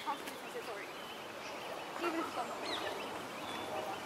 constitutes already. Even if it's on the way.